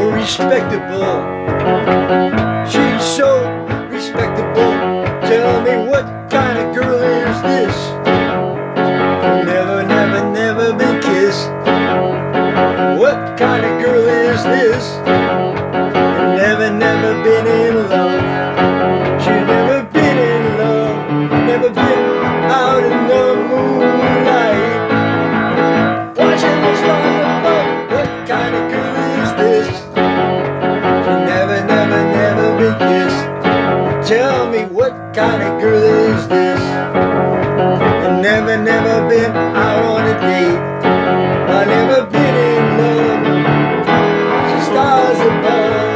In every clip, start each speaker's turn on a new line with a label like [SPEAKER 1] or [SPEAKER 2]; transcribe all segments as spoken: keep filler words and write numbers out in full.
[SPEAKER 1] so respectable. She's so respectable. Tell me, what kind of girl is this? Never, never, never been kissed. What kind of girl is this? Never, never been in love. She's never been in love. Never been out in the moonlight. Watching the stars above. What kind of girl is this? She's never, never, never been kissed. Tell me, what kind of girl is this? I've never, never been out on a date. I've never been in love. She's stars above.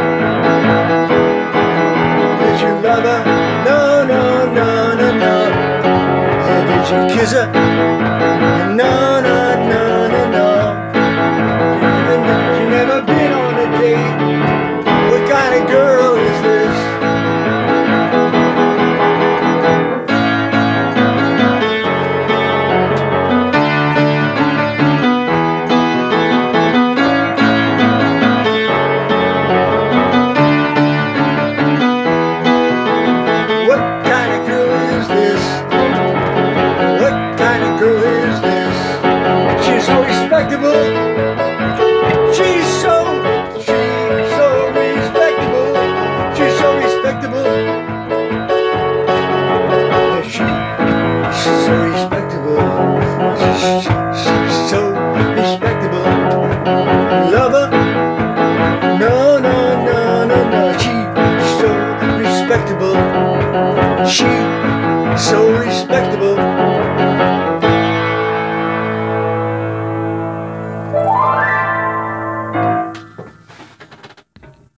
[SPEAKER 1] Did you love her? No, no, no, no, no. And did you kiss her? No, no, no, no, no. She never been on a date. What kind of girl is this? So respectable. She's so, she's so respectable. She's so respectable. She, she's so respectable. She's, she's so respectable. Love her? No, no, no, no, no. She's so respectable. She's so respectable.